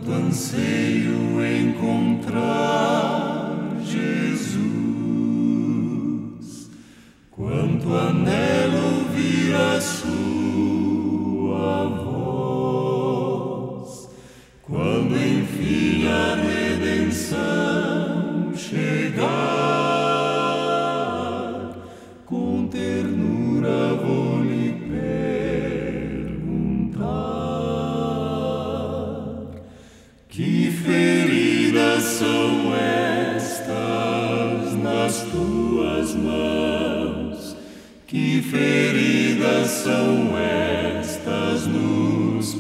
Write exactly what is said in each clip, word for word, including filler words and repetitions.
anseio encontrar Jesus, quanto anelo ouvir a sua voz, quando enfim a redenção chegar, com ternura vou lhe perguntar: que feridas são estas nas tuas mãos? Que feridas são estas nos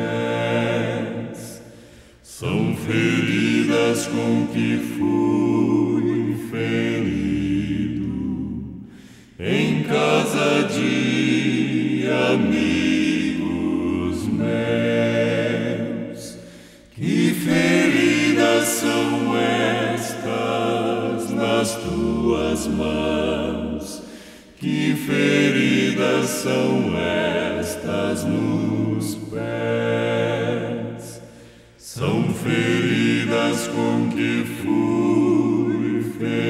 pés? São feridas com que fui ferido em casa de amigos meus. Que feridas são estas nas tuas mãos? Que feridas são estas nos pés? São feridas com que fui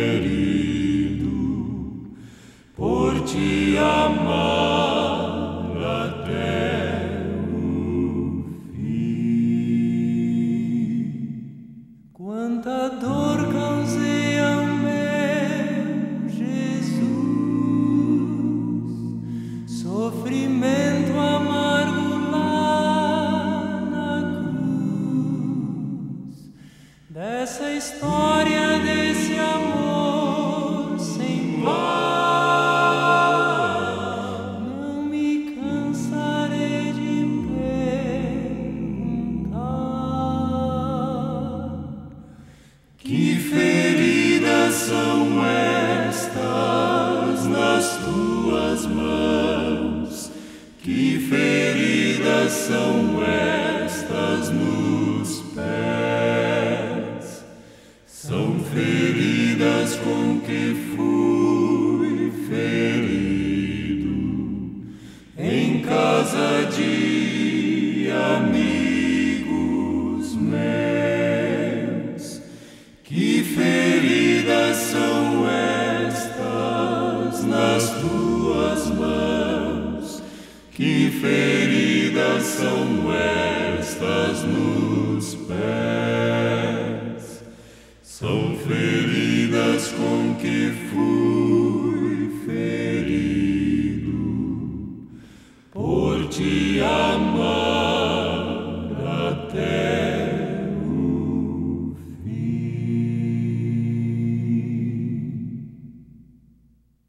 ferido por te amar até o fim. Quanta dor causei ao meu Jesus, sofrimento amargo lá na cruz, dessa história, desse amor sem par, não me cansarei de perguntar: que feridas são estas nas tuas mãos? Que feridas são estas nos pés? São feridas com que fui ferido em casa de amigos meus. Que feridas são estas nas tuas mãos? Que feridas são estas nos pés? São feridas com que fui